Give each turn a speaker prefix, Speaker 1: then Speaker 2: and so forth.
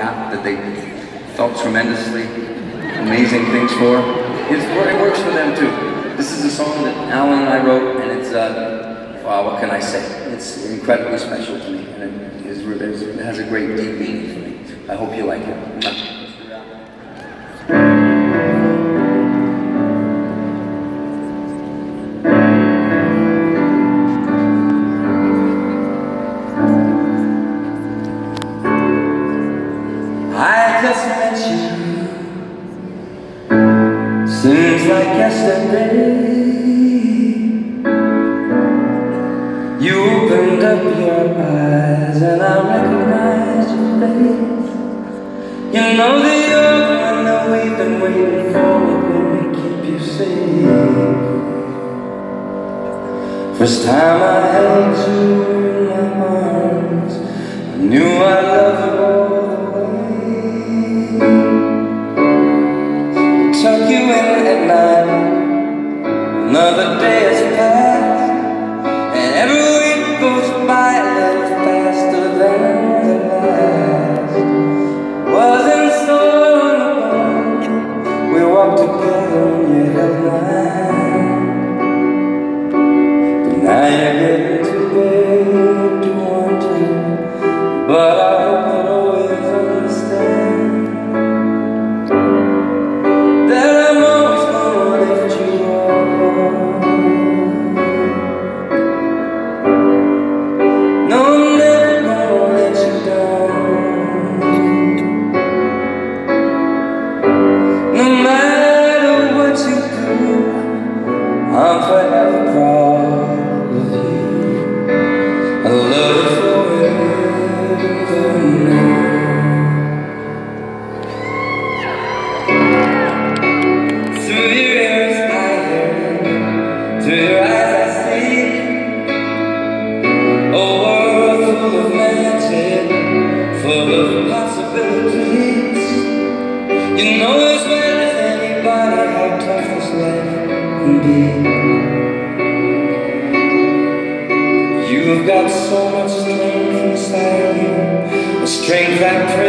Speaker 1: gap that they felt tremendously amazing things for. It works for them too. This is a song that Alan and I wrote, and it's, wow, what can I say? It's incredibly special to me, and it has a great deep meaning for me. I hope you like it.
Speaker 2: I just met you, seems like yesterday. You opened up your eyes and I recognized your face. You know the old one that we've been waiting for will keep you safe. First time I held you in my arms, I knew I loved you all the way. Tuck you in at night, another day has passed, and every week goes by a little faster than the last. Wasn't so long ago, we walked together and you held my hand. But now you're getting too big to want to, but I hope you'll always understand that I'm always gonna lift you up. No, I'm never gonna let you down. No matter what you do, I'm forever proud of you. I love you forever now. Through your ears I hear, through your eyes I see a world full of magic, full of possibilities. You know as well as anybody how tough this life can be. You've got so much strength inside you, a strength that